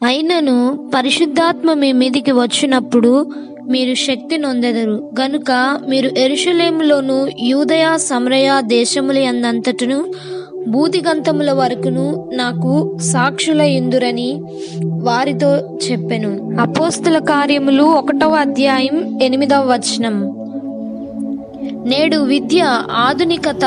అయినను పరిశుద్ధాత్మ మీ మీదికి వచ్చినప్పుడు మీరు శక్తి నొందెదరు గనుక మీరు యెరూషలేములోను యూదయ సమరయ దేశముల యందంతటను భూదిగంతముల వరకును నాకు సాక్షులయుందురని వారితో చెప్పెను. అపోస్తల కార్యములు 1వ అధ్యాయం 8వ వచనం. నేడు విద్య, ఆధునికత,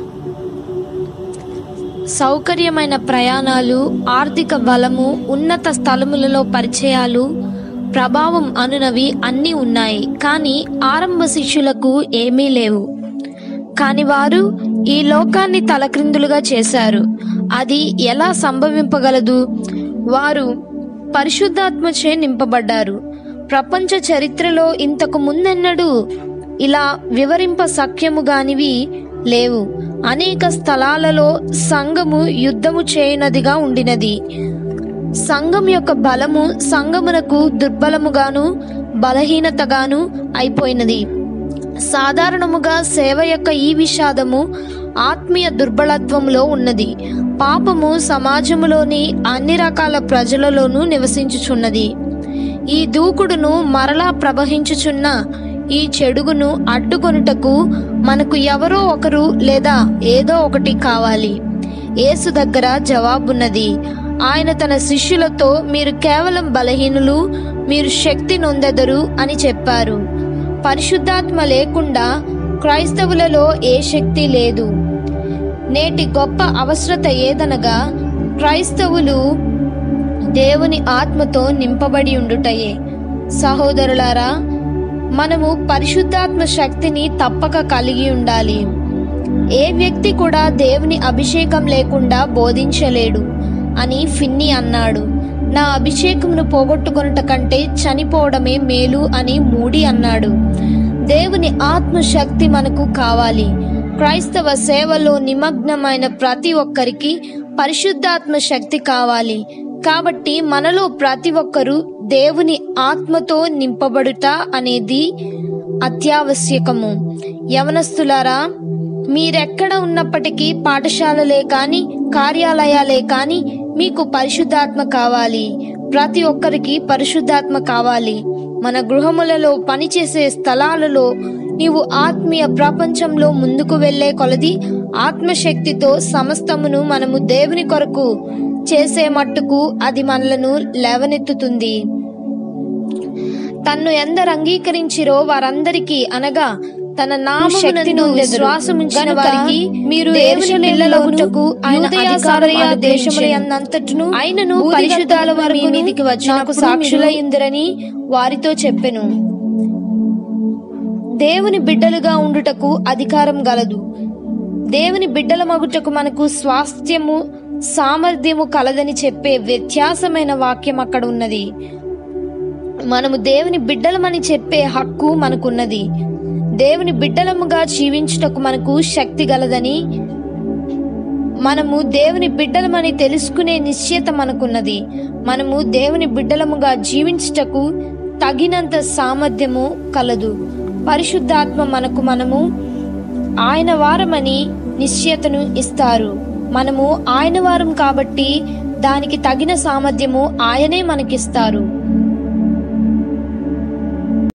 సౌకర్యమైన ప్రయాణాలు, ఆర్థిక బలము, ఉన్నత స్థలములలో పరిచయాలు, ప్రభావం అనునవి అన్నీ ఉన్నాయి. కానీ ఆరంభ శిష్యులకు ఏమీ లేవు. కాని వారు ఈ లోకాన్ని తలక్రిందులుగా చేశారు. అది ఎలా సంభవింపగలదు? వారు పరిశుద్ధాత్మచే నింపబడ్డారు. ప్రపంచ చరిత్రలో ఇంతకు ముందెన్నడూ ఇలా వివరింప సఖ్యముగానివి లేవు. అనేక స్థలాలలో సంఘము యుద్ధము చేయనదిగా ఉండినది. సంఘం యొక్క బలము సంఘమునకు దుర్బలముగాను బలహీనతగాను అయిపోయినది. సాధారణముగా సేవ యొక్క ఈ విషాదము ఆత్మీయ దుర్బలత్వంలో ఉన్నది. పాపము సమాజములోని అన్ని రకాల ప్రజలలోనూ నివసించుచున్నది. ఈ దూకుడును మరలా ప్రవహించుచున్న ఈ చెడుగును అడ్డుకొనుటకు మనకు ఎవరో ఒకరు లేదా ఏదో ఒకటి కావాలి. యేసు దగ్గర జవాబున్నది. ఆయన తన శిష్యులతో మీరు కేవలం బలహీనులు, మీరు శక్తి నొందెదరు అని చెప్పారు. పరిశుద్ధాత్మ లేకుండా క్రైస్తవులలో ఏ శక్తి లేదు. నేటి గొప్ప అవసరత ఏదనగా క్రైస్తవులు దేవుని ఆత్మతో నింపబడి ఉండుటయే. సహోదరులారా, మనము పరిశుద్ధాత్మ శక్తిని తప్పక కలిగి ఉండాలి. ఏ వ్యక్తి కూడా దేవుని అభిషేకం లేకుండా బోధించలేడు అని ఫిన్నీ అన్నాడు. నా అభిషేకమును పోగొట్టుకొనుట కంటే చనిపోవడమే మేలు అని మూడి అన్నాడు. దేవుని ఆత్మశక్తి మనకు కావాలి. క్రైస్తవ సేవలో నిమగ్నమైన ప్రతి ఒక్కరికి పరిశుద్ధాత్మ శక్తి కావాలి. కాబట్టి మనలో ప్రతి ఒక్కరూ దేవుని ఆత్మతో నింపబడుట అనేది అత్యావశ్యకము. యవనస్తులారా, మీరెక్కడ ఉన్నప్పటికీ, పాఠశాలలే కాని కార్యాలయాలే కాని, మీకు పరిశుద్ధాత్మ కావాలి. ప్రతి ఒక్కరికి పరిశుద్ధాత్మ కావాలి. మన గృహములలో, పనిచేసే స్థలాలలో, నీవు ఆత్మీయ ప్రపంచంలో ముందుకు వెళ్లే కొలది ఆత్మశక్తితో సమస్తమును మనము దేవుని కొరకు చేసే మట్టుకు అది మనలను లేవనెత్తుతుంది. తన్ను ఎందరు అంగీకరించిరో వారందరికీ, అనగా తన నామమునందు విశ్వాసముంచిన వారికి మీరు దేవుని పిల్లలగుటకు ఆయన అధికారము దేశములంతటను ఆయనను పరిశుద్ధాల వారి మీదికి వచ్చి నాకు సాక్షులయ్యుందురని వారితో చెప్పెను. దేవుని బిడ్డలుగా ఉండుటకు అధికారం గలదు. దేవుని బిడ్డల మగుటకు మనకు స్వాస్థ్యము, సామర్థ్యము కలదని చెప్పే వ్యత్యాసమైన వాక్యం అక్కడ ఉన్నది. మనము దేవుని బిడ్డలమని చెప్పే హక్కు మనకున్నది. దేవుని బిడ్డలముగా జీవించుటకు మనకు శక్తి గలదని, మనము దేవుని బిడ్డలమని తెలుసుకునే నిశ్చయత మనకున్నది. మనము దేవుని బిడ్డలముగా జీవించుటకు తగినంత సామర్థ్యము కలదు. పరిశుద్ధాత్మ మనము ఆయన వారమని నిశ్చయతను ఇస్తారు. మనము ఆయన వారం కాబట్టి దానికి తగిన సామర్థ్యము ఆయనే మనకిస్తారు.